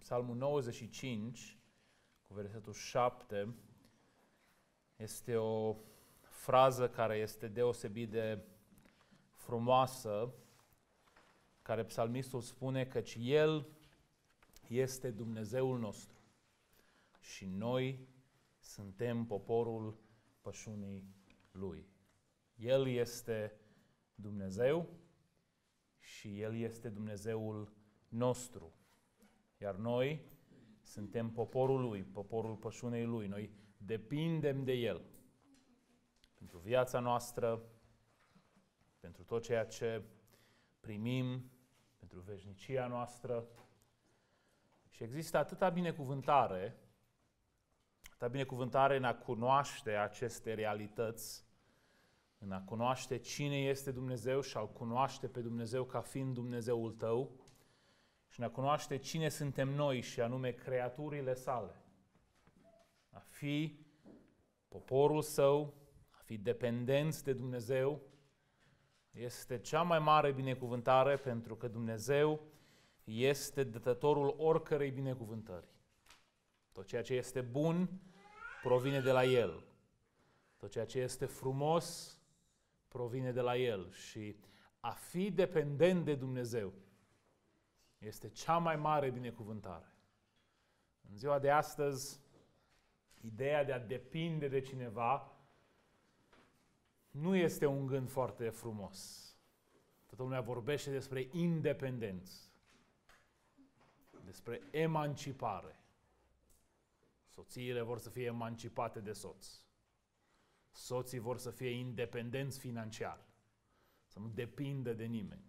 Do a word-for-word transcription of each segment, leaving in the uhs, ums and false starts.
Psalmul nouăzeci și cinci, cu versetul șapte, este o frază care este deosebit de frumoasă, care psalmistul spune căci El este Dumnezeul nostru și noi suntem poporul pășunii Lui. El este Dumnezeu și El este Dumnezeul nostru. Iar noi suntem poporul Lui, poporul pășunei Lui. Noi depindem de El pentru viața noastră, pentru tot ceea ce primim, pentru veșnicia noastră. Și există atâta binecuvântare, atâta binecuvântare în a cunoaște aceste realități, în a cunoaște cine este Dumnezeu și a-L cunoaște pe Dumnezeu ca fiind Dumnezeul tău și în a cunoaște cine suntem noi și anume creaturile sale. A fi poporul Său, a fi dependenți de Dumnezeu, este cea mai mare binecuvântare pentru că Dumnezeu este dătătorul oricărei binecuvântări. Tot ceea ce este bun provine de la El. Tot ceea ce este frumos provine de la El. Și a fi dependent de Dumnezeu este cea mai mare binecuvântare. În ziua de astăzi, ideea de a depinde de cineva nu este un gând foarte frumos. Toată lumea vorbește despre independență, despre emancipare. Soțiile vor să fie emancipate de soț. Soții vor să fie independenți financiar, să nu depindă de nimeni.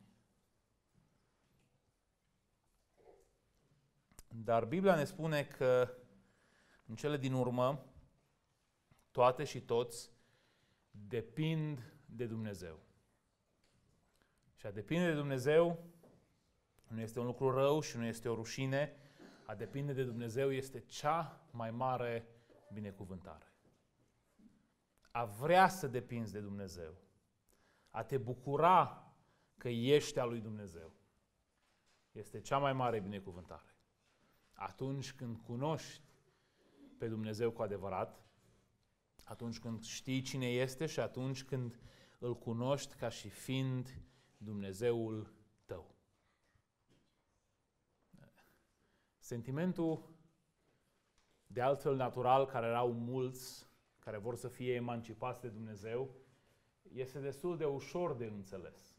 Dar Biblia ne spune că în cele din urmă, toate și toți depind de Dumnezeu. Și a depinde de Dumnezeu nu este un lucru rău și nu este o rușine. A depinde de Dumnezeu este cea mai mare binecuvântare. A vrea să depinzi de Dumnezeu, a te bucura că ești al lui Dumnezeu, este cea mai mare binecuvântare. Atunci când cunoști pe Dumnezeu cu adevărat, atunci când știi cine este și atunci când îl cunoști ca și fiind Dumnezeul tău. Sentimentul de altfel natural, care erau mulți, care vor să fie emancipați de Dumnezeu, este destul de ușor de înțeles.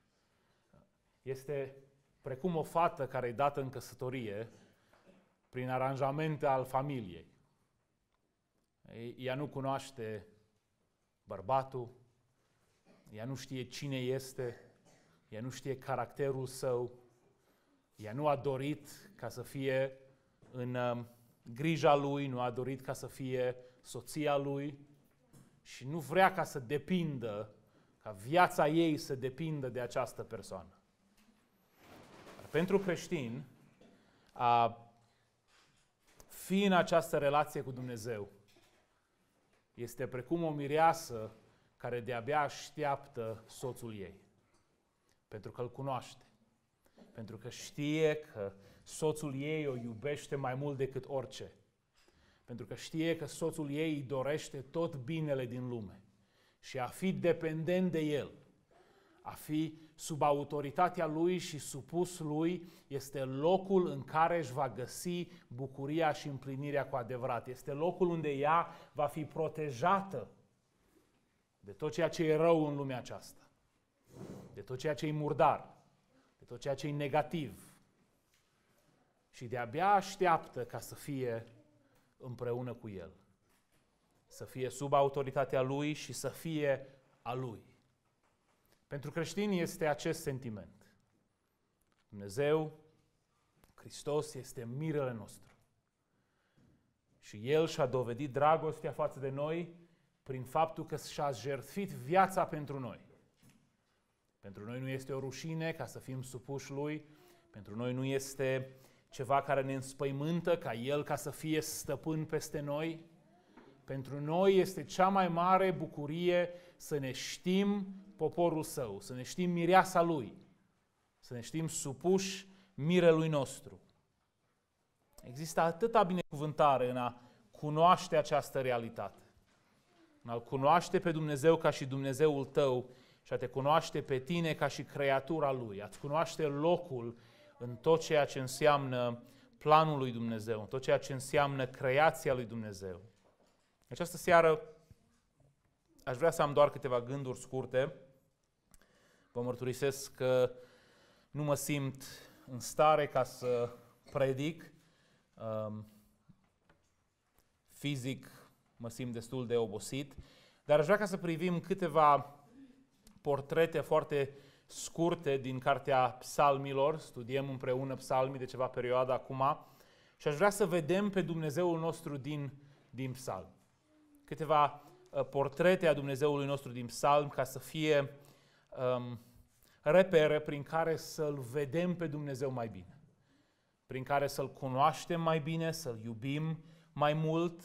Este precum o fată care e dată în căsătorie prin aranjamente al familiei. Ea nu cunoaște bărbatul, ea nu știe cine este, ea nu știe caracterul său, ea nu a dorit ca să fie în uh, grija lui, nu a dorit ca să fie soția lui și nu vrea ca să depindă, ca viața ei să depindă de această persoană. Dar pentru creștin, a fi în această relație cu Dumnezeu este precum o mireasă care de-abia așteaptă soțul ei, pentru că îl cunoaște, pentru că știe că soțul ei o iubește mai mult decât orice, pentru că știe că soțul ei îi dorește tot binele din lume și a fi dependent de el, a fi sub autoritatea lui și supus lui, este locul în care își va găsi bucuria și împlinirea cu adevărat. Este locul unde ea va fi protejată de tot ceea ce e rău în lumea aceasta, de tot ceea ce e murdar, de tot ceea ce e negativ. Și de-abia așteaptă ca să fie împreună cu el, să fie sub autoritatea lui și să fie a lui. Pentru creștini este acest sentiment. Dumnezeu, Hristos, este mirele nostru. Și El și-a dovedit dragostea față de noi prin faptul că și-a jertfit viața pentru noi. Pentru noi nu este o rușine ca să fim supuși Lui, pentru noi nu este ceva care ne înspăimântă ca El ca să fie stăpân peste noi. Pentru noi este cea mai mare bucurie să ne știm poporul Său, să ne știm mireasa Lui, să ne știm supuși mirelui nostru. Există atâta binecuvântare în a cunoaște această realitate. În a-L cunoaște pe Dumnezeu ca și Dumnezeul tău și a te cunoaște pe tine ca și creatura Lui. A-ți cunoaște locul în tot ceea ce înseamnă planul lui Dumnezeu, în tot ceea ce înseamnă creația lui Dumnezeu. Această seară aș vrea să am doar câteva gânduri scurte. Vă mărturisesc că nu mă simt în stare ca să predic. Um, fizic mă simt destul de obosit, dar aș vrea ca să privim câteva portrete foarte scurte din Cartea Psalmilor. Studiem împreună psalmii de ceva perioadă acum și aș vrea să vedem pe Dumnezeul nostru din, din psalm. Câteva uh, portrete a Dumnezeului nostru din psalm ca să fie um, repere prin care să-L vedem pe Dumnezeu mai bine, prin care să-L cunoaștem mai bine, să-L iubim mai mult.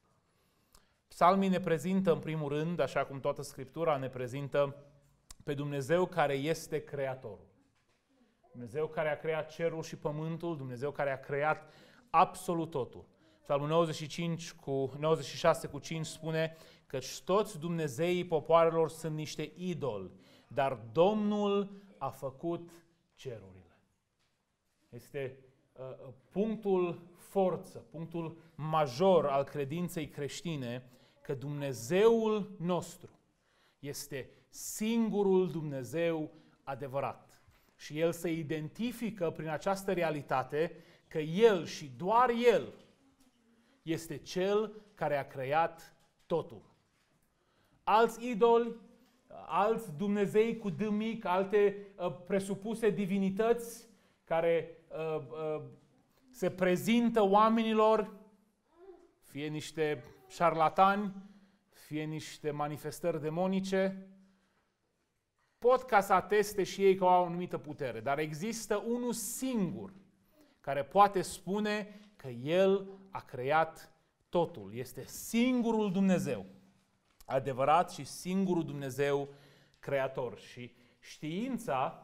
Psalmii ne prezintă în primul rând, așa cum toată Scriptura ne prezintă, pe Dumnezeu care este Creatorul. Dumnezeu care a creat cerul și pământul, Dumnezeu care a creat absolut totul. Psalmul nouăzeci și cinci cu, nouăzeci și șase cu cinci spune că toți Dumnezeii popoarelor sunt niște idoli, dar Domnul a făcut cerurile. Este uh, punctul forță, punctul major al credinței creștine, că Dumnezeul nostru este singurul Dumnezeu adevărat. Și El se identifică prin această realitate că El și doar El este Cel care a creat totul. Alți idoli, alți Dumnezei cu D mic, alte uh, presupuse divinități care uh, uh, se prezintă oamenilor, fie niște șarlatani, fie niște manifestări demonice, pot ca să ateste și ei că au o anumită putere, dar există unul singur care poate spune că El a creat totul. Este singurul Dumnezeu adevărat și singurul Dumnezeu creator. Și știința,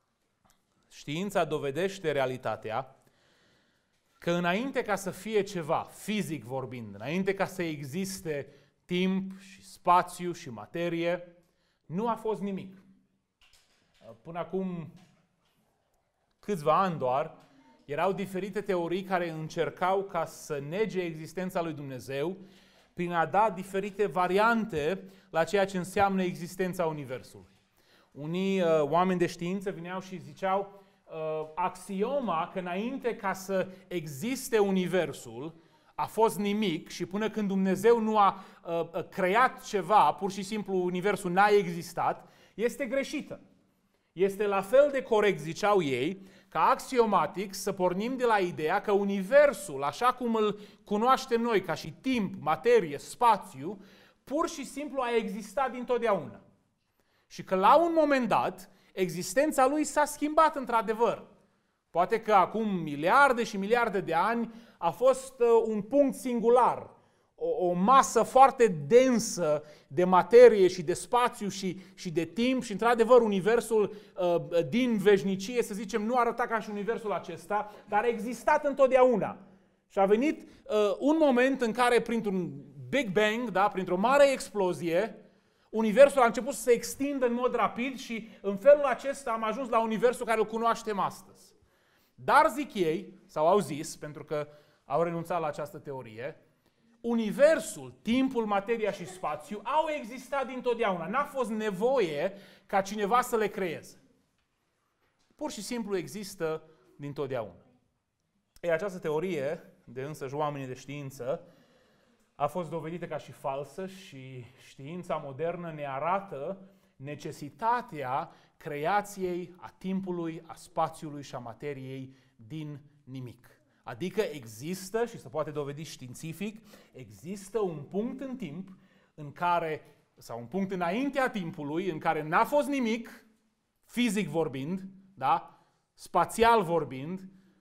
știința dovedește realitatea că înainte ca să fie ceva, fizic vorbind, înainte ca să existe timp și spațiu și materie, nu a fost nimic. Până acum câțiva ani doar, erau diferite teorii care încercau ca să nege existența lui Dumnezeu prin a da diferite variante la ceea ce înseamnă existența Universului. Unii uh, oameni de știință vineau și ziceau uh, axioma că înainte ca să existe Universul a fost nimic și până când Dumnezeu nu a uh, creat ceva, pur și simplu Universul n-a existat, este greșită. Este la fel de corect, ziceau ei, ca axiomatic să pornim de la ideea că Universul, așa cum îl cunoaștem noi, ca și timp, materie, spațiu, pur și simplu a existat dintotdeauna. Și că la un moment dat, existența lui s-a schimbat într-adevăr. Poate că acum miliarde și miliarde de ani a fost un punct singular, o, o masă foarte densă de materie și de spațiu și, și de timp și într-adevăr Universul uh, din veșnicie, să zicem, nu arăta ca și Universul acesta, dar a existat întotdeauna. Și a venit uh, un moment în care printr-un Big Bang, da, printr-o mare explozie, Universul a început să se extindă în mod rapid și în felul acesta am ajuns la Universul care îl cunoaștem astăzi. Dar zic ei, sau au zis, pentru că au renunțat la această teorie, Universul, timpul, materia și spațiu au existat dintotdeauna. N-a fost nevoie ca cineva să le creeze. Pur și simplu există dintotdeauna. Ei, această teorie, de însăși oamenii de știință, a fost dovedită ca și falsă și știința modernă ne arată necesitatea creației a timpului, a spațiului și a materiei din nimic. Adică există, și se poate dovedi științific, există un punct în timp în care, sau un punct înaintea timpului, în care n-a fost nimic, fizic vorbind, da? Spațial vorbind,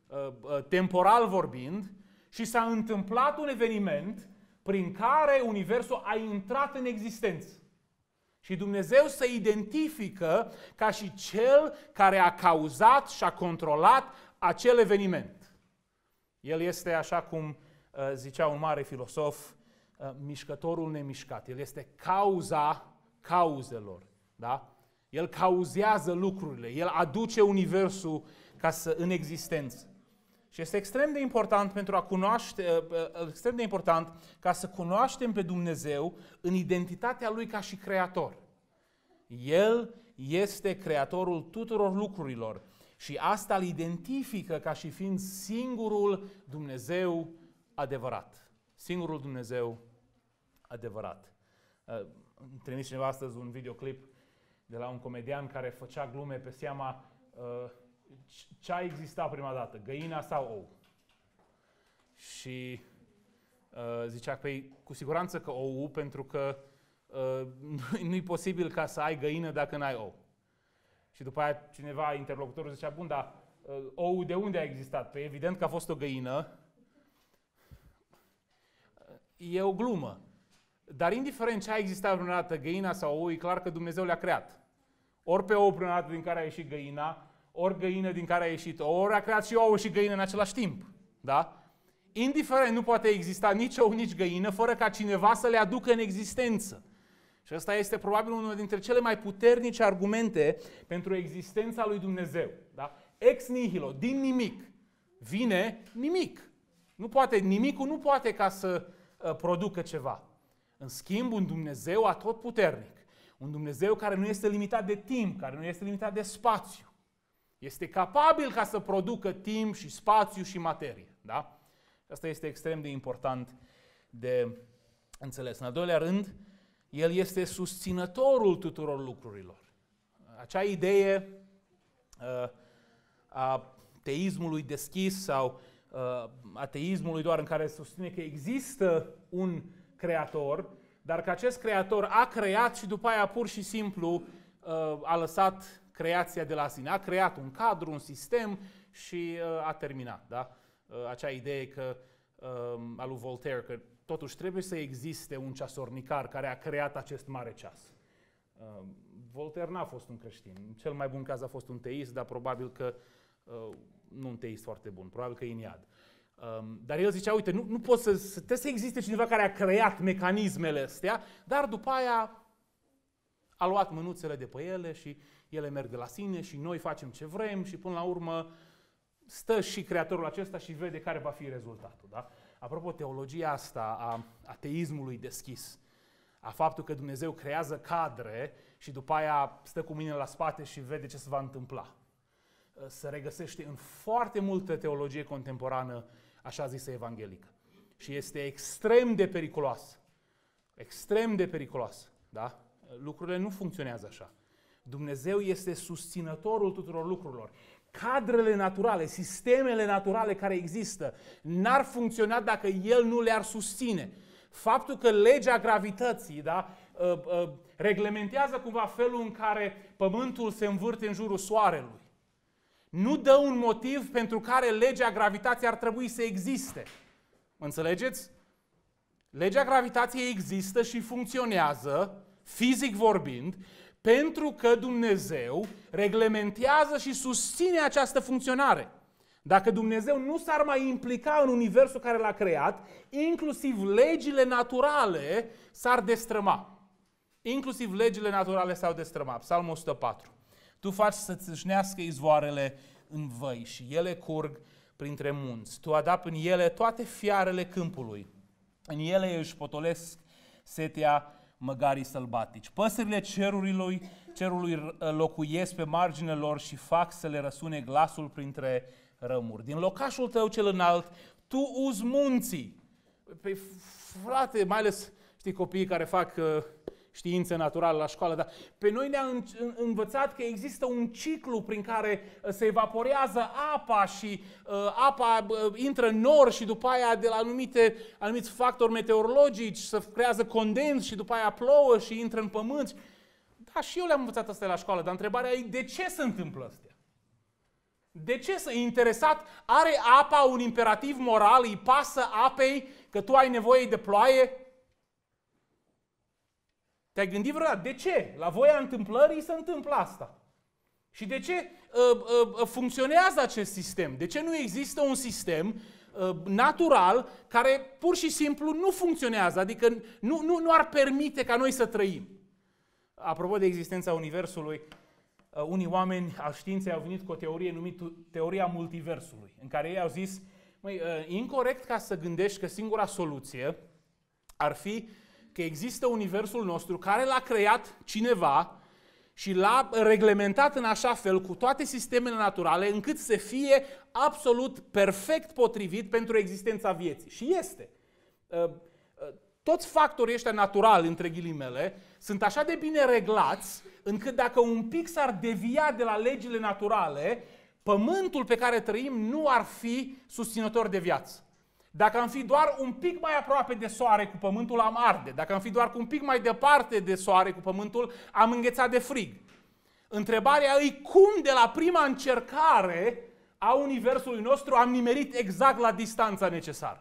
temporal vorbind, și s-a întâmplat un eveniment prin care Universul a intrat în existență. Și Dumnezeu se identifică ca și Cel care a cauzat și a controlat acel eveniment. El este, așa cum uh, zicea un mare filosof, uh, mișcătorul nemișcat. El este cauza cauzelor. Da? El cauzează lucrurile. El aduce universul ca să, în existență. Și este extrem de important pentru a cunoaște, uh, extrem de important ca să cunoaștem pe Dumnezeu în identitatea Lui ca și Creator. El este Creatorul tuturor lucrurilor și asta îl identifică ca și fiind singurul Dumnezeu adevărat. Singurul Dumnezeu adevărat. Îmi trimis cineva astăzi un videoclip de la un comedian care făcea glume pe seama uh, ce a existat prima dată, găina sau ou. Și uh, zicea că e cu siguranță că ou, pentru că uh, nu-i posibil ca să ai găină dacă n-ai ou. Și după aia cineva, interlocutorul, zicea, bun, dar uh, ou de unde a existat? Păi evident că a fost o găină. E o glumă. Dar indiferent ce a existat vreodată, găina sau ou, e clar că Dumnezeu le-a creat. Ori pe ou prima dată din care a ieșit găina, ori găină din care a ieșit ou, ori a creat și ou și găină în același timp. Da? Indiferent, nu poate exista nici ou, nici găină, fără ca cineva să le aducă în existență. Și ăsta este probabil unul dintre cele mai puternice argumente pentru existența lui Dumnezeu. Da? Ex nihilo, din nimic, vine nimic. Nu poate, nimicul nu poate ca să uh, producă ceva. În schimb, un Dumnezeu atotputernic, un Dumnezeu care nu este limitat de timp, care nu este limitat de spațiu, este capabil ca să producă timp și spațiu și materie. Da? Asta este extrem de important de înțeles. În al doilea rând, El este susținătorul tuturor lucrurilor. Acea idee uh, a teismului deschis sau uh, ateismului doar în care susține că există un creator, dar că acest creator a creat și după aia pur și simplu uh, a lăsat creația de la sine. A creat un cadru, un sistem și uh, a terminat. Da? Uh, acea idee că, uh, a lui Voltaire, că totuși trebuie să existe un ceasornicar care a creat acest mare ceas. Uh, Voltaire n-a fost un creștin. În cel mai bun caz a fost un teist, dar probabil că uh, nu un teist foarte bun, probabil că e în iad. Um, dar el zicea, uite, nu, nu pot să, să, trebuie să existe cineva care a creat mecanismele astea, dar după aia a luat mânuțele de pe ele și ele merg de la sine și noi facem ce vrem și până la urmă stă și creatorul acesta și vede care va fi rezultatul. Da? Apropo, teologia asta a ateismului deschis, a faptul că Dumnezeu creează cadre și după aia stă cu mâinile la spate și vede ce se va întâmpla, se regăsește în foarte multă teologie contemporană, așa zisă evanghelică. Și este extrem de periculoasă. Extrem de periculoasă. Da? Lucrurile nu funcționează așa. Dumnezeu este susținătorul tuturor lucrurilor. Cadrele naturale, sistemele naturale care există, n-ar funcționa dacă El nu le-ar susține. Faptul că legea gravității, da, reglementează cumva felul în care Pământul se învârte în jurul Soarelui, nu dă un motiv pentru care legea gravitației ar trebui să existe. Înțelegeți? Legea gravitației există și funcționează, fizic vorbind, pentru că Dumnezeu reglementează și susține această funcționare. Dacă Dumnezeu nu s-ar mai implica în universul care l-a creat, inclusiv legile naturale s-ar destrăma. Inclusiv legile naturale s-au destrămat. Psalmul o sută patru. Tu faci să țâșnească izvoarele în văi și ele curg printre munți. Tu adapi în ele toate fiarele câmpului. În ele își potolesc setea măgarii sălbatici. Păsările cerului, cerului locuiesc pe marginile lor și fac să le răsune glasul printre rămuri. Din locașul tău cel înalt, tu uzi munții. Păi, frate, mai ales știi copiii care fac uh, științe naturale la școală, dar pe noi ne-a învățat că există un ciclu prin care se evaporează apa și uh, apa uh, intră în nor și după aia de la anumite, anumiți factori meteorologici se creează condens și după aia plouă și intră în pământ. Da, și eu le-am învățat asta la școală, dar întrebarea e de ce se întâmplă astea? De ce să interesat? Are apa un imperativ moral? Îi pasă apei că tu ai nevoie de ploaie? Te-ai gândit vreodată? De ce? La voia întâmplării se întâmplă asta. Și de ce uh, uh, funcționează acest sistem? De ce nu există un sistem natural care pur și simplu nu funcționează, adică nu, nu, nu ar permite ca noi să trăim. Apropo de existența Universului, unii oameni al științei au venit cu o teorie numită teoria multiversului, în care ei au zis, măi, e incorect ca să gândești că singura soluție ar fi că există Universul nostru care l-a creat cineva și l-a reglementat în așa fel cu toate sistemele naturale încât să fie absolut perfect potrivit pentru existența vieții. Și este. Toți factorii ăștia naturali, între ghilimele, sunt așa de bine reglați încât dacă un pic s-ar devia de la legile naturale, pământul pe care trăim nu ar fi susținător de viață. Dacă am fi doar un pic mai aproape de soare cu pământul, am arde. Dacă am fi doar cu un pic mai departe de soare cu pământul, am înghețat de frig. Întrebarea e cum de la prima încercare a Universului nostru am nimerit exact la distanța necesară.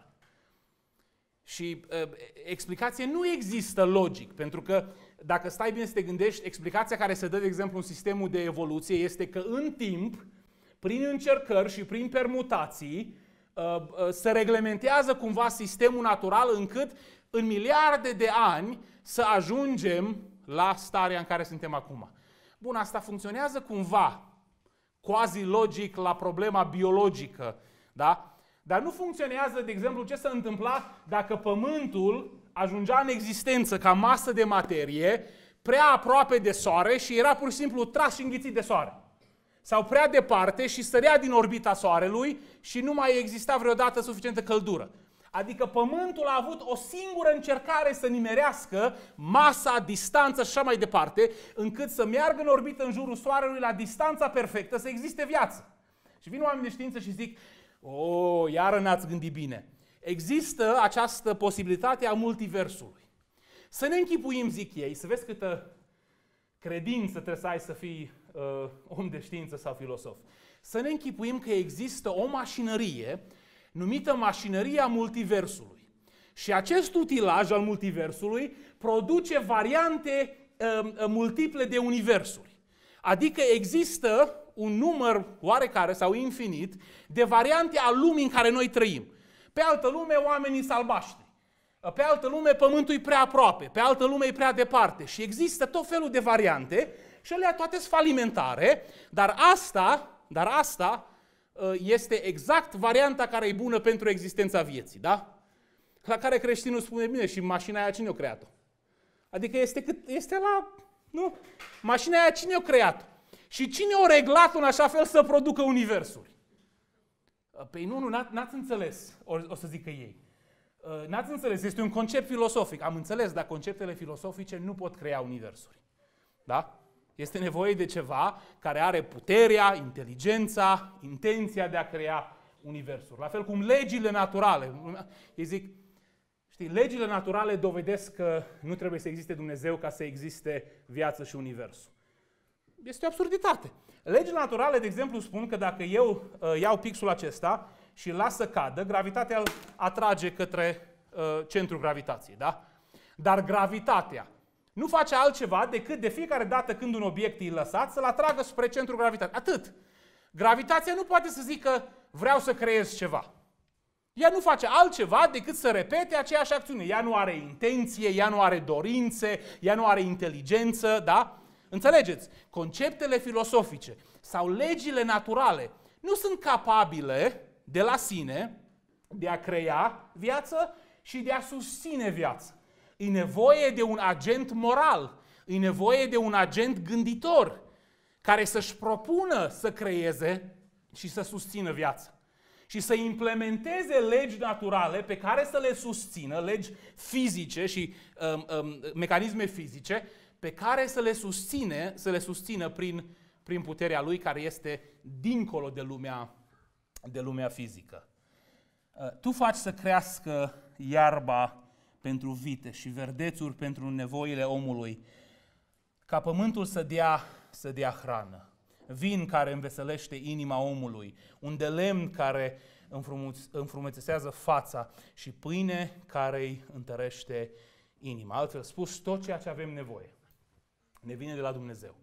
Și uh, explicație nu există logic, pentru că dacă stai bine să te gândești, explicația care se dă, de exemplu, în sistemul de evoluție este că în timp, prin încercări și prin permutații, uh, uh, se reglementează cumva sistemul natural încât în miliarde de ani să ajungem la starea în care suntem acum. Bun, asta funcționează cumva quasi-logic la problema biologică, da? Dar nu funcționează, de exemplu, ce s-a întâmplat dacă Pământul ajungea în existență ca masă de materie prea aproape de Soare și era pur și simplu tras și înghițit de Soare. Sau prea departe și sărea din orbita Soarelui și nu mai exista vreodată suficientă căldură. Adică Pământul a avut o singură încercare să nimerească masa, distanța și așa mai departe, încât să meargă în orbită în jurul Soarelui la distanța perfectă să existe viață. Și vin oameni de știință și zic, o, iară n-ați gândit bine. Există această posibilitate a multiversului. Să ne închipuim, zic ei, să vezi câtă credință trebuie să ai să fii uh, om de știință sau filosof. Să ne închipuim că există o mașinărie numită mașinăria multiversului. Și acest utilaj al multiversului produce variante uh, multiple de universuri. Adică există un număr oarecare sau infinit de variante a lumii în care noi trăim. Pe altă lume, oamenii sunt albaștri. Pe altă lume, pământul e prea aproape. Pe altă lume e prea departe. Și există tot felul de variante și alea toate sunt falimentare, dar asta, dar asta este exact varianta care e bună pentru existența vieții, da? La care creștinul spune, bine, și mașina aia cine o creat-o? Adică este, cât, este la... Nu? Mașina aia cine o creat-o? Și cine o reglat în așa fel să producă universul? Păi nu, nu, n-ați înțeles, o, o să zică ei. N-ați înțeles, este un concept filosofic. Am înțeles, dar conceptele filosofice nu pot crea universuri. Da? Este nevoie de ceva care are puterea, inteligența, intenția de a crea universuri. La fel cum legile naturale. Ei zic, știi, legile naturale dovedesc că nu trebuie să existe Dumnezeu ca să existe viață și universul. Este o absurditate. Legile naturale, de exemplu, spun că dacă eu uh, iau pixul acesta și îl las să cadă, gravitatea îl atrage către uh, centrul gravitației, da? Dar gravitatea nu face altceva decât de fiecare dată când un obiect e lăsat să-l atragă spre centrul gravitației. Atât. Gravitația nu poate să zică vreau să creez ceva. Ea nu face altceva decât să repete aceeași acțiune. Ea nu are intenție, ea nu are dorințe, ea nu are inteligență, da? Înțelegeți? Conceptele filosofice sau legile naturale nu sunt capabile de la sine de a crea viață și de a susține viață. E nevoie de un agent moral, e nevoie de un agent gânditor care să-și propună să creeze și să susțină viața. Și să implementeze legi naturale pe care să le susțină, legi fizice și um, um, mecanisme fizice, pe care să le susține, să le susțină prin, prin puterea lui care este dincolo de lumea, de lumea fizică. Tu faci să crească iarba pentru vite și verdețuri pentru nevoile omului, ca pământul să dea, să dea hrană, vin care înveselește inima omului, un de lemn care înfrumusețează fața și pâine care îi întărește inima. Altfel spus, tot ceea ce avem nevoie ne vine de la Dumnezeu.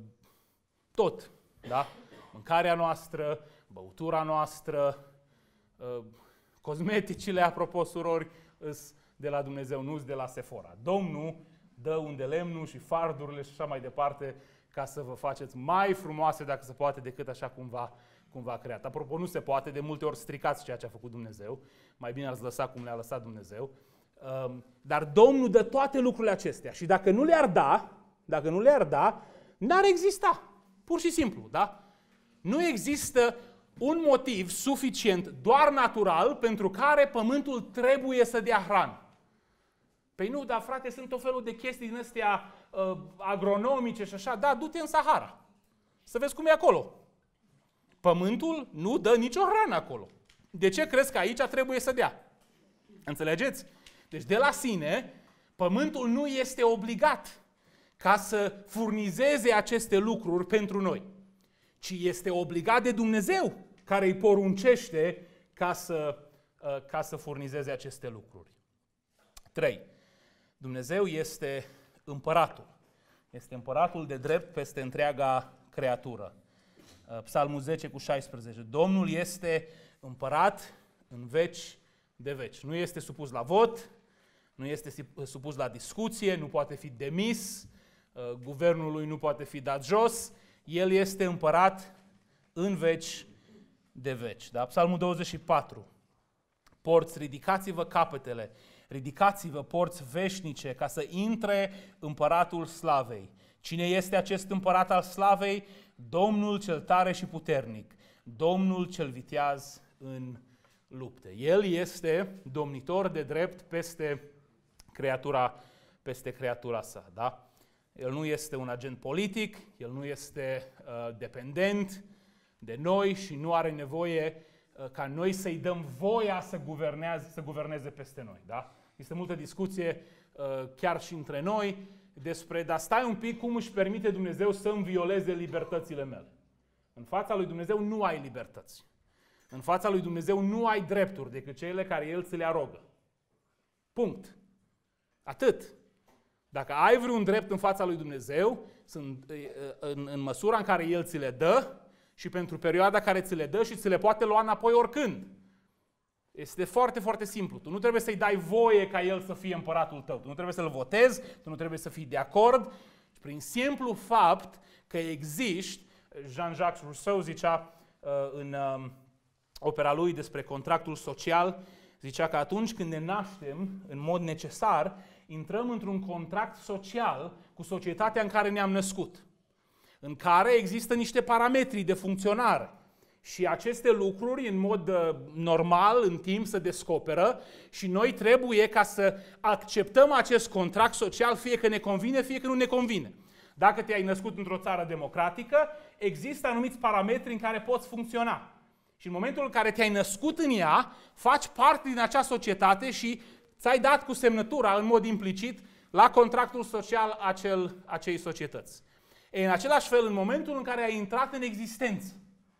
Tot, da? Mâncarea noastră, băutura noastră, uh, cosmeticile, apropo, surori, îs de la Dumnezeu, nu de la Sephora. Domnul dă unde lemnul și fardurile și așa mai departe ca să vă faceți mai frumoase, dacă se poate, decât așa cum v-a, cum v-a creat. Apropo, nu se poate, de multe ori stricați ceea ce a făcut Dumnezeu. Mai bine ați lăsa cum le-a lăsat Dumnezeu. Um, dar Domnul dă toate lucrurile acestea și dacă nu le-ar da, dacă nu le-ar da, n-ar exista. Pur și simplu, da? Nu există un motiv suficient, doar natural, pentru care pământul trebuie să dea hrană. Păi nu, dar frate, sunt o felul de chestii din astea uh, agronomice și așa. Da, du-te în Sahara. Să vezi cum e acolo. Pământul nu dă nicio hrană acolo. De ce crezi că aici trebuie să dea? Înțelegeți? Deci de la sine, pământul nu este obligat ca să furnizeze aceste lucruri pentru noi, ci este obligat de Dumnezeu care îi poruncește ca să, uh, ca să furnizeze aceste lucruri. trei. Dumnezeu este împăratul. Este împăratul de drept peste întreaga creatură. Psalmul zece cu șaisprezece. Domnul este împărat în veci de veci. Nu este supus la vot, nu este supus la discuție, nu poate fi demis, guvernul lui nu poate fi dat jos. El este împărat în veci de veci. Da? Psalmul douăzeci și patru. Porți, ridicați-vă capetele, ridicați-vă porți veșnice ca să intre împăratul slavei. Cine este acest împărat al slavei? Domnul cel tare și puternic, Domnul cel viteaz în lupte. El este domnitor de drept peste creatura, peste creatura sa. Da? El nu este un agent politic, el nu este uh, dependent de noi și nu are nevoie uh, ca noi să-i dăm voia să guverneze, să guverneze peste noi. Da? Este multă discuție uh, chiar și între noi despre, dar stai un pic, cum își permite Dumnezeu să îmi violeze libertățile mele. În fața lui Dumnezeu nu ai libertăți. În fața lui Dumnezeu nu ai drepturi decât cele care El ți le arogă. Punct. Atât. Dacă ai vreun drept în fața lui Dumnezeu, sunt în, în măsura în care El ți le dă și pentru perioada care ți le dă și ți le poate lua înapoi oricând. Este foarte, foarte simplu. Tu nu trebuie să-i dai voie ca el să fie împăratul tău. Tu nu trebuie să-l votezi, tu nu trebuie să fii de acord. Prin simplu fapt că existi, Jean-Jacques Rousseau zicea uh, în uh, opera lui despre contractul social, zicea că atunci când ne naștem, în mod necesar, intrăm într-un contract social cu societatea în care ne-am născut, în care există niște parametri de funcționare. Și aceste lucruri, în mod uh, normal, în timp, se descoperă și noi trebuie ca să acceptăm acest contract social, fie că ne convine, fie că nu ne convine. Dacă te-ai născut într-o țară democratică, există anumiți parametri în care poți funcționa. Și în momentul în care te-ai născut în ea, faci parte din acea societate și ți-ai dat cu semnătura, în mod implicit, la contractul social acel, acei societăți. E, în același fel, în momentul în care ai intrat în existență,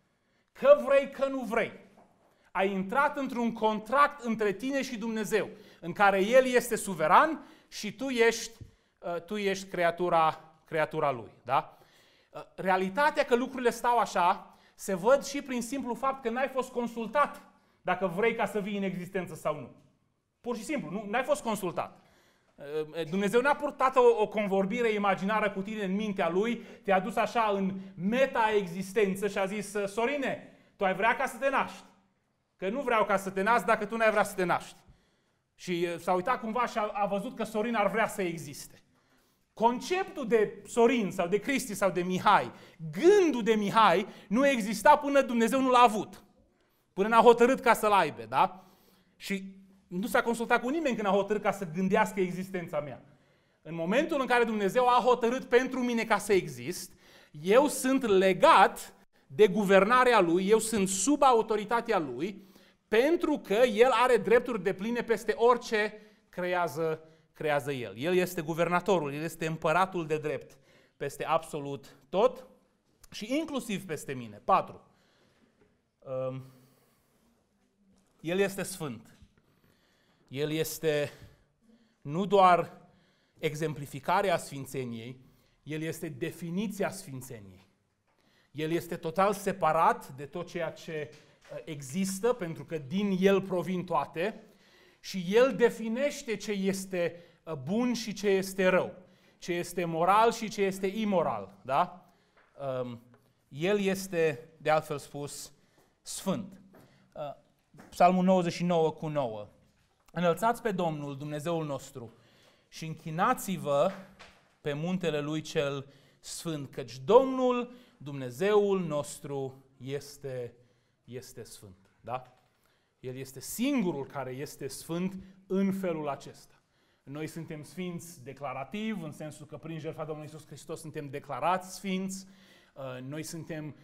că vrei, că nu vrei, ai intrat într-un contract între tine și Dumnezeu, în care El este suveran și tu ești, uh, tu ești creatura, creatura Lui. Da? Uh, realitatea că lucrurile stau așa se văd și prin simplu fapt că n-ai fost consultat dacă vrei ca să vii în existență sau nu. Pur și simplu, nu, n-ai fost consultat. Uh, Dumnezeu n-a purtat o, o convorbire imaginară cu tine în mintea Lui, te-a dus așa în meta-existență și a zis: Sorine, tu ai vrea ca să te naști. Că nu vreau ca să te naști dacă tu n-ai vrea să te naști. Și s-a uitat cumva și a, a văzut că Sorin ar vrea să existe. Conceptul de Sorin sau de Cristi sau de Mihai, gândul de Mihai nu exista până Dumnezeu nu l-a avut. Până n-a hotărât ca să-l aibă, da? Și nu s-a consultat cu nimeni când a hotărât ca să gândească existența mea. În momentul în care Dumnezeu a hotărât pentru mine ca să exist, eu sunt legat de guvernarea Lui, eu sunt sub autoritatea Lui, pentru că El are drepturi depline peste orice creează, creează El. El este guvernatorul, El este împăratul de drept peste absolut tot și inclusiv peste mine. patru. El este sfânt. El este nu doar exemplificarea sfințeniei, El este definiția sfințeniei. El este total separat de tot ceea ce există, pentru că din El provin toate, și El definește ce este bun și ce este rău, ce este moral și ce este imoral. Da? El este, de altfel spus, sfânt. Psalmul nouăzeci și nouă cu nouă. Înălțați pe Domnul, Dumnezeul nostru, și închinați-vă pe muntele Lui cel sfânt, căci Domnul, Dumnezeul nostru, este, este sfânt. Da? El este singurul care este sfânt în felul acesta. Noi suntem sfinți declarativ, în sensul că prin jertfa Domnului Iisus Hristos suntem declarați sfinți. Noi suntem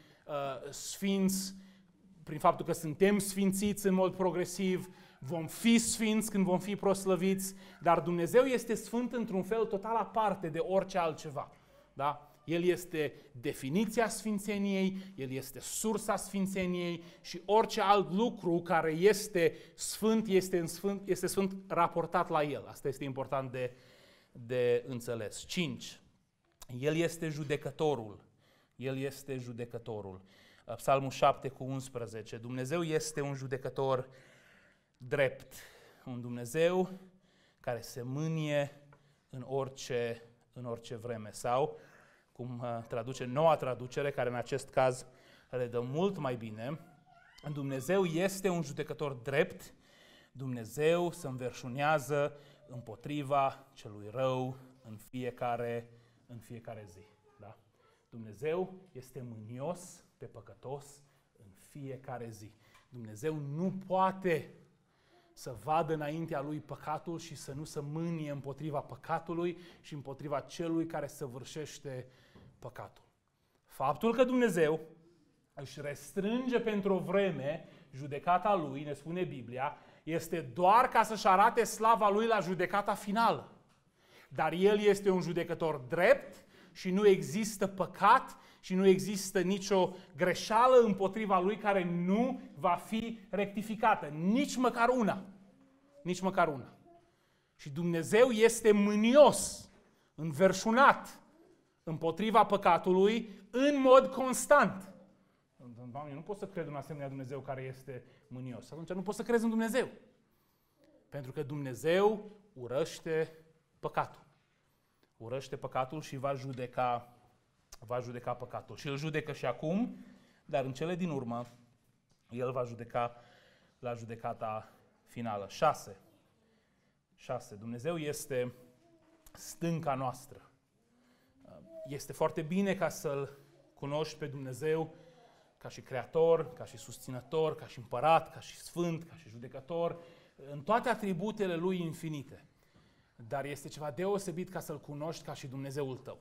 sfinți prin faptul că suntem sfințiți în mod progresiv, vom fi sfinți când vom fi proslăviți, dar Dumnezeu este sfânt într-un fel total aparte de orice altceva. Da? El este definiția sfințeniei, El este sursa sfințeniei și orice alt lucru care este sfânt este, în sfânt, este sfânt raportat la El. Asta este important de, de înțeles. cinci. El este judecătorul. El este judecătorul. Psalmul șapte cu unsprezece. Dumnezeu este un judecător drept. Un Dumnezeu care se mânie în orice, în orice vreme. Sau, cum traduce noua traducere, care în acest caz le dă mult mai bine, Dumnezeu este un judecător drept, Dumnezeu se înverșunează împotriva celui rău în fiecare, în fiecare zi. Da? Dumnezeu este mânios pe păcătos în fiecare zi. Dumnezeu nu poate să vadă înaintea lui păcatul și să nu se mânie împotriva păcatului și împotriva celui care săvârșește păcatul. Faptul că Dumnezeu își restrânge pentru o vreme judecata lui, ne spune Biblia, este doar ca să-și arate slava lui la judecata finală. Dar El este un judecător drept și nu există păcat și nu există nicio greșeală împotriva lui care nu va fi rectificată. Nici măcar una. Nici măcar una. Și Dumnezeu este mânios, înverșunat împotriva păcatului în mod constant. Doamne, nu pot să cred în asemenea Dumnezeu care este mânios. Atunci nu pot să crezi în Dumnezeu. Pentru că Dumnezeu urăște păcatul. Urăște păcatul și va judeca, va judeca păcatul. Și îl judecă și acum, dar în cele din urmă, El va judeca la judecata finală. șase. șase. Dumnezeu este stânca noastră. Este foarte bine ca să-L cunoști pe Dumnezeu ca și creator, ca și susținător, ca și împărat, ca și sfânt, ca și judecător, în toate atributele Lui infinite. Dar este ceva deosebit ca să-L cunoști ca și Dumnezeul tău.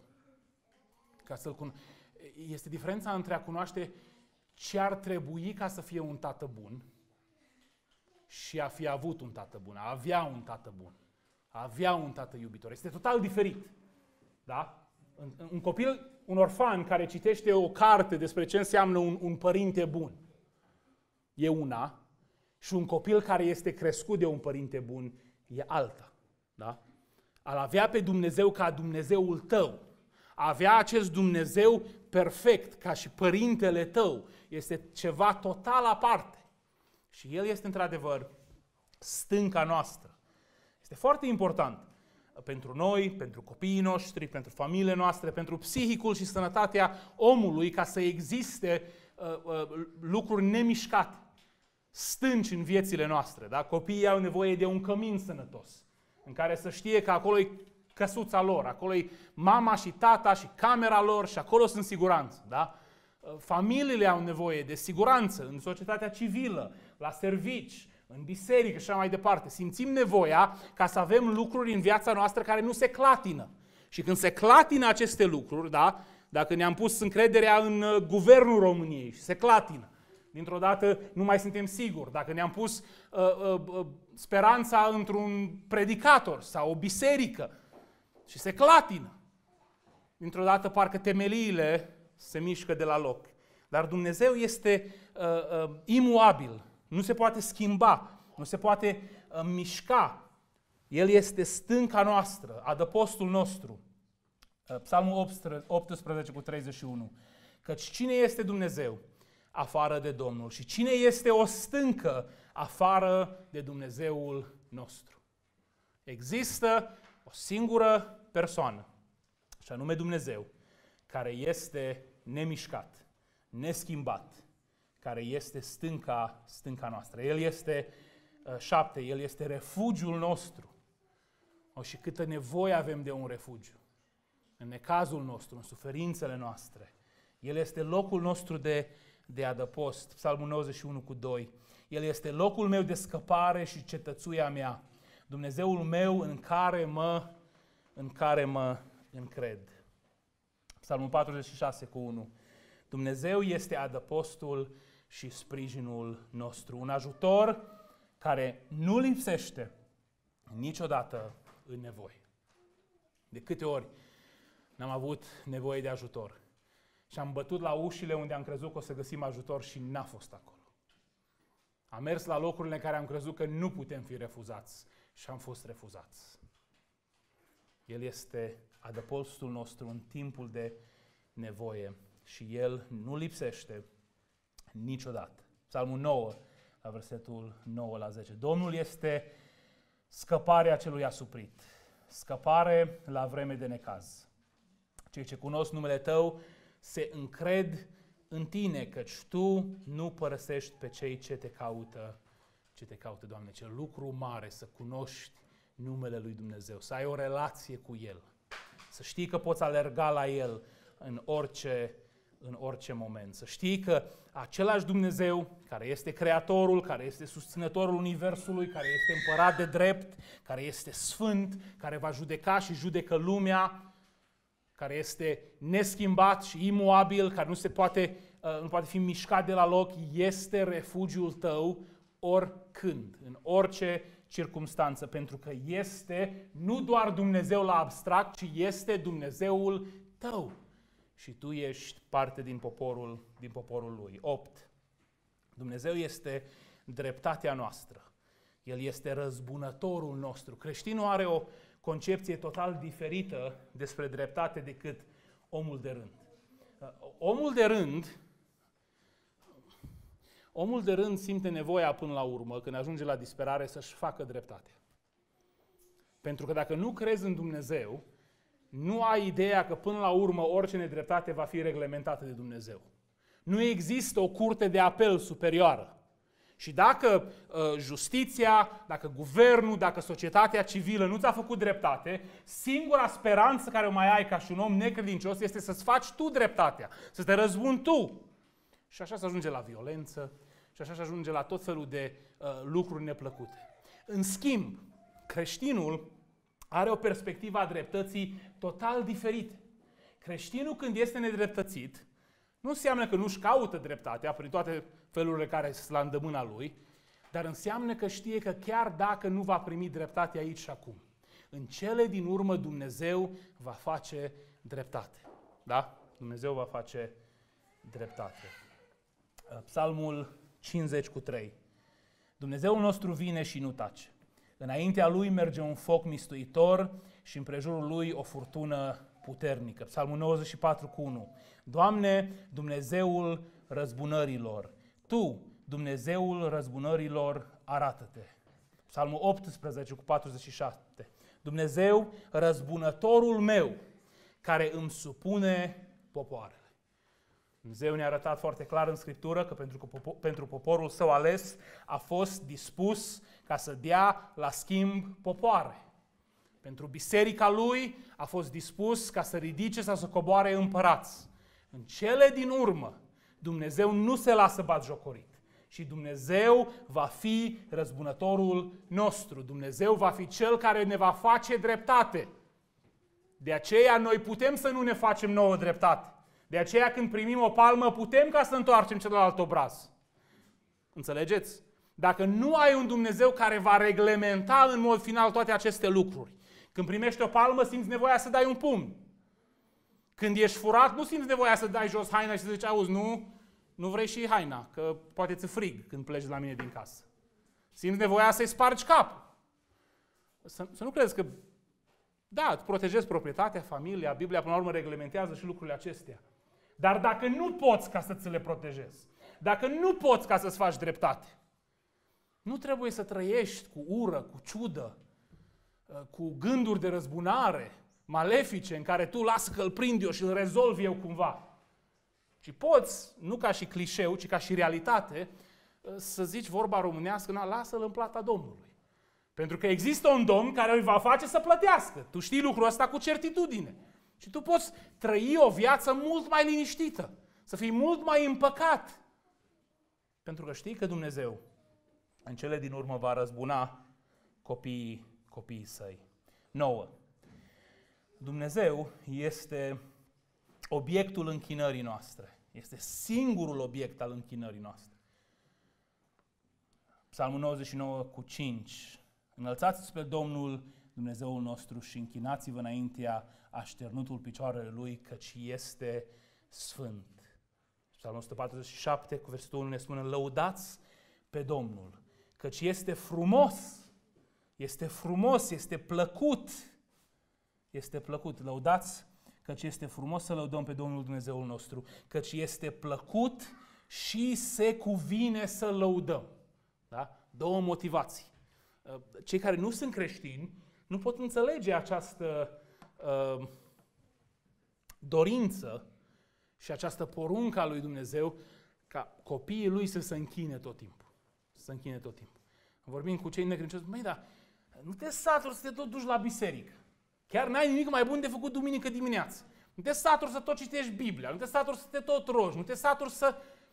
Ca să-L cuno... Este diferența între a cunoaște ce ar trebui ca să fie un tată bun și a fi avut un tată bun, a avea un tată bun, a avea un tată iubitor. Este total diferit. Da? Un copil, un orfan care citește o carte despre ce înseamnă un, un părinte bun, e una, și un copil care este crescut de un părinte bun e alta. Da? Al avea pe Dumnezeu ca Dumnezeul tău, a avea acest Dumnezeu perfect ca și părintele tău, este ceva total aparte. Și El este într-adevăr stânca noastră. Este foarte important pentru noi, pentru copiii noștri, pentru familiile noastre, pentru psihicul și sănătatea omului, ca să existe uh, uh, lucruri nemișcate, stânci în viețile noastre. Da? Copiii au nevoie de un cămin sănătos, în care să știe că acolo e căsuța lor, acolo e mama și tata și camera lor și acolo sunt siguranță. Da? Familiile au nevoie de siguranță în societatea civilă, la servici, în biserică și așa mai departe. Simțim nevoia ca să avem lucruri în viața noastră care nu se clatină. Și când se clatină aceste lucruri, da, dacă ne-am pus încrederea în uh, guvernul României și se clatină, dintr-o dată nu mai suntem siguri. Dacă ne-am pus uh, uh, uh, speranța într-un predicator sau o biserică și se clatină, dintr-o dată parcă temeliile se mișcă de la loc. Dar Dumnezeu este uh, uh, imuabil. Nu se poate schimba, nu se poate uh, mișca. El este stânca noastră, adăpostul nostru. Uh, Psalmul optsprezece cu treizeci și unu. Căci cine este Dumnezeu? afară de Domnul? Și cine este o stâncă afară de Dumnezeul nostru? Există o singură persoană, și anume Dumnezeu, care este nemișcat, neschimbat, care este stânca, stânca noastră. El este, șapte, El este refugiul nostru. O, și câtă nevoie avem de un refugiu. În necazul nostru, în suferințele noastre. El este locul nostru de, de adăpost. Psalmul nouăzeci și unu cu doi. El este locul meu de scăpare și cetățuia mea. Dumnezeul meu în care mă, în care mă încred. Psalmul patruzeci și șase cu unu. Dumnezeu este adăpostul și sprijinul nostru. Un ajutor care nu lipsește niciodată în nevoie. De câte ori n-am avut nevoie de ajutor și am bătut la ușile unde am crezut că o să găsim ajutor și n-a fost acolo. Am mers la locurile în care am crezut că nu putem fi refuzați și am fost refuzați. El este adăpostul nostru în timpul de nevoie și El nu lipsește niciodată. Psalmul nouă, la versetul nouă la zece. Domnul este scăparea celui asuprit, scăpare la vreme de necaz. Cei ce cunosc numele Tău se încred în Tine, căci Tu nu părăsești pe cei ce Te caută, ce Te caută, Doamne. Ce lucru mare să cunoști numele lui Dumnezeu, să ai o relație cu El, să știi că poți alerga la El în orice, în orice moment, să știi că același Dumnezeu care este Creatorul, care este susținătorul Universului, care este împărat de drept, care este sfânt, care va judeca și judecă lumea, care este neschimbat și imuabil, care nu se poate, nu poate fi mișcat de la loc, este refugiul tău oricând, în orice circumstanță, pentru că este nu doar Dumnezeu la abstract, ci este Dumnezeul tău. Și tu ești parte din poporul, din poporul Lui. opt. Dumnezeu este dreptatea noastră. El este răzbunătorul nostru. Creștinul are o concepție total diferită despre dreptate decât omul de rând. Omul de rând, omul de rând simte nevoia până la urmă, când ajunge la disperare, să-și facă dreptate. Pentru că dacă nu crezi în Dumnezeu, nu ai ideea că până la urmă orice nedreptate va fi reglementată de Dumnezeu. Nu există o curte de apel superioară. Și dacă uh, justiția, dacă guvernul, dacă societatea civilă nu ți-a făcut dreptate, singura speranță care o mai ai ca și un om necredincios este să-ți faci tu dreptatea, să te răzbuni tu. Și așa se ajunge la violență și așa se ajunge la tot felul de uh, lucruri neplăcute. În schimb, creștinul are o perspectivă a dreptății total diferită. Creștinul, când este nedreptățit, nu înseamnă că nu-și caută dreptatea prin toate felurile care sunt la îndemâna lui, dar înseamnă că știe că chiar dacă nu va primi dreptate aici și acum, în cele din urmă Dumnezeu va face dreptate. Da? Dumnezeu va face dreptate. Psalmul cincizeci cu trei. Dumnezeul nostru vine și nu tace. Înaintea Lui merge un foc mistuitor și împrejurul Lui o furtună puternică. Psalmul nouăzeci și patru cu unu. Doamne, Dumnezeul răzbunărilor, Tu, Dumnezeul răzbunărilor, arată-te. Psalmul optsprezece cu patruzeci și șapte. Dumnezeu, răzbunătorul meu, care îmi supune popoarele. Dumnezeu ne-a arătat foarte clar în Scriptură că pentru, că pentru poporul său ales a fost dispus ca să dea la schimb popoare. Pentru biserica lui a fost dispus ca să ridice sau să coboare împărați. În cele din urmă, Dumnezeu nu se lasă batjocorit. Și Dumnezeu va fi răzbunătorul nostru. Dumnezeu va fi Cel care ne va face dreptate. De aceea noi putem să nu ne facem nouă dreptate. De aceea când primim o palmă putem ca să întoarcem celălalt obraz. Înțelegeți? Dacă nu ai un Dumnezeu care va reglementa în mod final toate aceste lucruri, când primești o palmă simți nevoia să dai un pumn. Când ești furat nu simți nevoia să dai jos haina și să zici, auzi, nu, nu vrei și haina, că poate ți frig când pleci de la mine din casă. Simți nevoia să-i spargi capul. Să, să nu crezi că, da, îți protejezi proprietatea, familia, Biblia până la urmă reglementează și lucrurile acestea. Dar dacă nu poți ca să ți le protejezi, dacă nu poți ca să-ți faci dreptate, nu trebuie să trăiești cu ură, cu ciudă, cu gânduri de răzbunare, malefice, în care tu lasă că îl prind eu și îl rezolv eu cumva. Și poți, nu ca și clișeu, ci ca și realitate, să zici vorba românească, na, lasă-l în plata Domnului. Pentru că există un Domn care îl va face să plătească. Tu știi lucrul ăsta cu certitudine. Și tu poți trăi o viață mult mai liniștită, să fii mult mai împăcat. Pentru că știi că Dumnezeu în cele din urmă va răzbuna copiii, copiii săi. nouă. Dumnezeu este obiectul închinării noastre. Este singurul obiect al închinării noastre. Psalmul nouăzeci și nouă cu cinci. Înălțați-ți pe Domnul Dumnezeul nostru și închinați-vă înaintea așternutul picioarele Lui, căci este sfânt. Psalmul o sută patruzeci și șapte cu versetul unu ne spune: lăudați pe Domnul, căci este frumos, este frumos, este plăcut, este plăcut. Lăudați, căci este frumos să lăudăm pe Domnul Dumnezeul nostru, căci este plăcut și se cuvine să lăudăm. Da? Două motivații. Cei care nu sunt creștini nu pot înțelege această uh, dorință și această poruncă a lui Dumnezeu ca copiii lui să se închine tot timpul. Să se închine tot timpul. Vorbim cu cei necredincioși, măi, dar nu te saturi să te tot duci la biserică. Chiar n-ai nimic mai bun de făcut duminică dimineață. Nu te saturi să tot citești Biblia, nu te saturi să te tot rogi, nu te saturi să...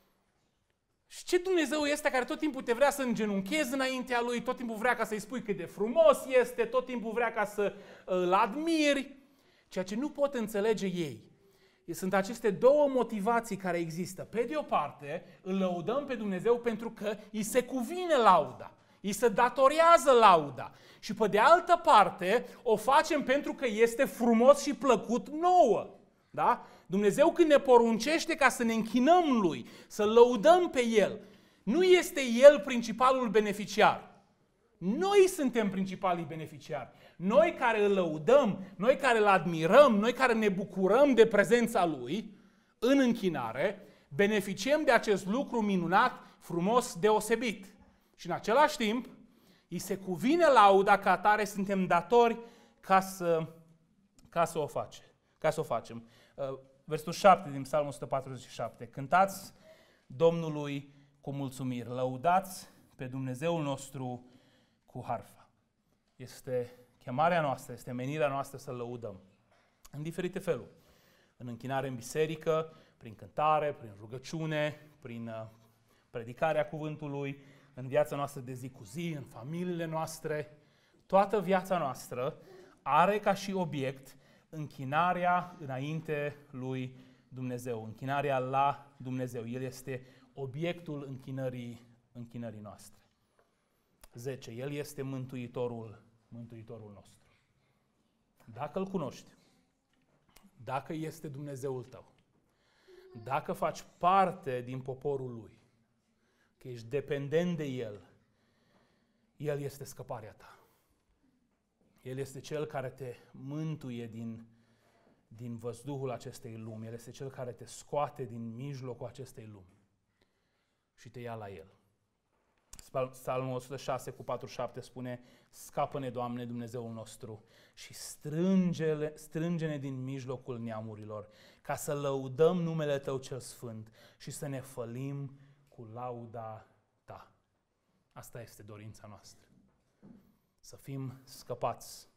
Și ce Dumnezeu este care tot timpul te vrea să îngenunchezi înaintea Lui, tot timpul vrea ca să-i spui cât de frumos este, tot timpul vrea ca să îl admiri. Ceea ce nu pot înțelege ei sunt aceste două motivații care există. Pe de o parte, îl lăudăm pe Dumnezeu pentru că îi se cuvine lauda, îi se datorează lauda. Și pe de altă parte, o facem pentru că este frumos și plăcut nouă. Da? Dumnezeu când ne poruncește ca să ne închinăm Lui, să lăudăm pe El, nu este El principalul beneficiar. Noi suntem principalii beneficiari. Noi care îl lăudăm, noi care îl admirăm, noi care ne bucurăm de prezența Lui în închinare, beneficiem de acest lucru minunat, frumos, deosebit. Și în același timp, îi se cuvine lauda, ca atare suntem datori ca să, ca să o facem. Ca să o facem. Versetul șapte din Psalmul o sută patruzeci și șapte. Cântați Domnului cu mulțumiri, lăudați pe Dumnezeul nostru cu harfa. Este chemarea noastră, este menirea noastră să lăudăm în diferite feluri. În închinare în biserică, prin cântare, prin rugăciune, prin predicarea cuvântului, în viața noastră de zi cu zi, în familiile noastre. Toată viața noastră are ca și obiect închinarea înainte lui Dumnezeu, închinarea la Dumnezeu. El este obiectul închinării, închinării noastre. zece. El este Mântuitorul, Mântuitorul nostru. Dacă îl cunoști, dacă este Dumnezeul tău, dacă faci parte din poporul Lui, că ești dependent de El, El este scăparea ta. El este Cel care te mântuie din, din văzduhul acestei lumi. El este Cel care te scoate din mijlocul acestei lumi și te ia la El. Psalmul o sută șase cu patruzeci și șapte spune: scapă-ne, Doamne, Dumnezeul nostru, și strânge-ne, strânge-ne din mijlocul neamurilor, ca să lăudăm numele Tău cel sfânt și să ne fălim cu lauda Ta. Asta este dorința noastră. Să fim scăpați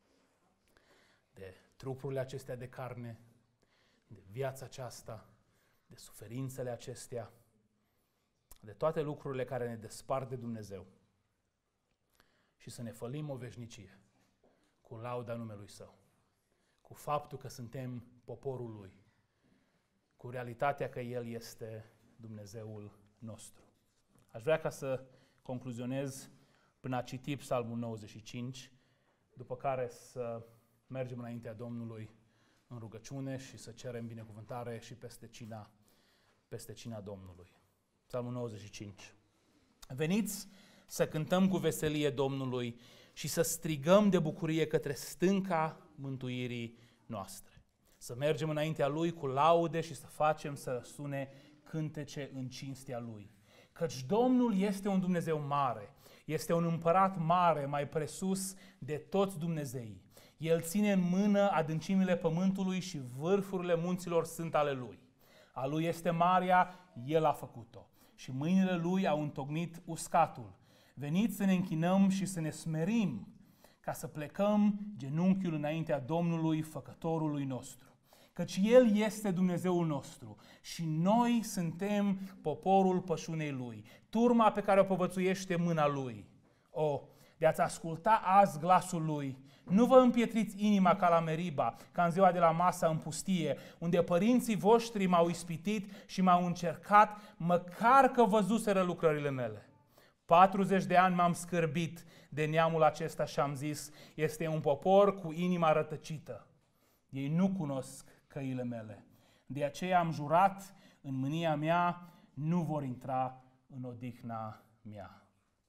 de trupurile acestea de carne, de viața aceasta, de suferințele acestea, de toate lucrurile care ne despart de Dumnezeu și să ne fălim o veșnicie cu lauda numelui Său, cu faptul că suntem poporul Lui, cu realitatea că El este Dumnezeul nostru. Aș vrea ca să concluzionez până a citi Psalmul nouăzeci și cinci, după care să mergem înaintea Domnului în rugăciune și să cerem binecuvântare și peste cina, peste cina Domnului. Psalmul nouăzeci și cinci. Veniți să cântăm cu veselie Domnului și să strigăm de bucurie către stânca mântuirii noastre. Să mergem înaintea Lui cu laude și să facem să răsune cântece în cinstea Lui. Căci Domnul este un Dumnezeu mare, este un împărat mare, mai presus de toți Dumnezeii. El ține în mână adâncimile pământului și vârfurile munților sunt ale Lui. A Lui este marea, El a făcut-o și mâinile Lui au întocmit uscatul. Veniți să ne închinăm și să ne smerim, ca să plecăm genunchiul înaintea Domnului, Făcătorului nostru. Căci El este Dumnezeul nostru și noi suntem poporul pășunei Lui, turma pe care o povățuiește mâna Lui. O, de a-ți asculta azi glasul Lui, nu vă împietriți inima ca la Meriba, ca în ziua de la masa în pustie, unde părinții voștri m-au ispitit și m-au încercat, măcar că văzuseră lucrările mele. patruzeci de ani m-am scârbit de neamul acesta și am zis, este un popor cu inima rătăcită. Ei nu cunosc căile mele. De aceea am jurat în mânia mea, nu vor intra în odihna mea.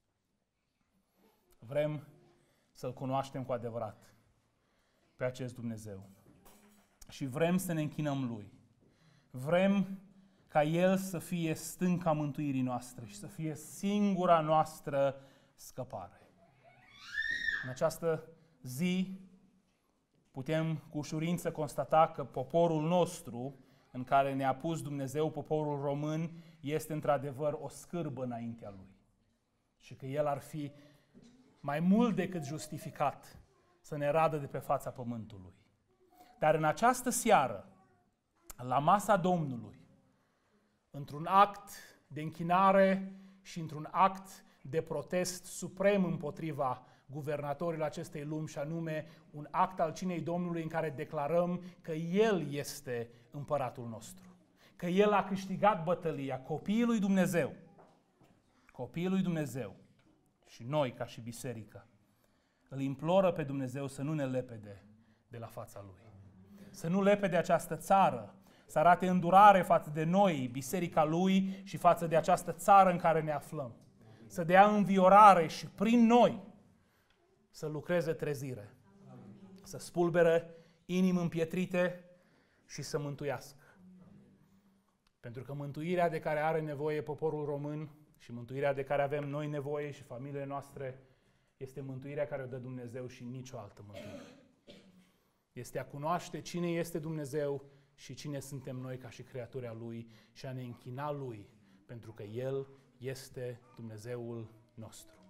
Vrem să-L cunoaștem cu adevărat pe acest Dumnezeu. Și vrem să ne închinăm Lui. Vrem ca El să fie stânca mântuirii noastre și să fie singura noastră scăpare. În această zi putem cu ușurință constata că poporul nostru, în care ne-a pus Dumnezeu, poporul român, este într-adevăr o scârbă înaintea Lui. Și că El ar fi mai mult decât justificat să ne radă de pe fața pământului. Dar în această seară, la masa Domnului, într-un act de închinare și într-un act de protest suprem împotriva guvernatorilor acestei lumi, și anume un act al cinei Domnului în care declarăm că El este împăratul nostru, că El a câștigat bătălia, copiii lui Dumnezeu, copiii lui Dumnezeu și noi ca și biserică, îl imploră pe Dumnezeu să nu ne lepede de la fața Lui, să nu lepede această țară, să arate îndurare față de noi, biserica Lui, și față de această țară în care ne aflăm, să dea înviorare și prin noi să lucreze trezire, să spulbere inimi împietrite și să mântuiască. Pentru că mântuirea de care are nevoie poporul român și mântuirea de care avem noi nevoie și familiile noastre este mântuirea care o dă Dumnezeu și nicio altă mântuire. Este a cunoaște cine este Dumnezeu și cine suntem noi ca și creaturi a Lui și a ne închina Lui, pentru că El este Dumnezeul nostru.